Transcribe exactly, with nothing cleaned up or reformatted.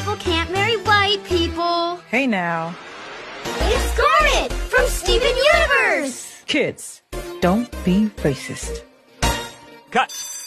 people can't marry white people. Hey now. It's Garnet from Steven Universe. Kids, don't be racist. Cut.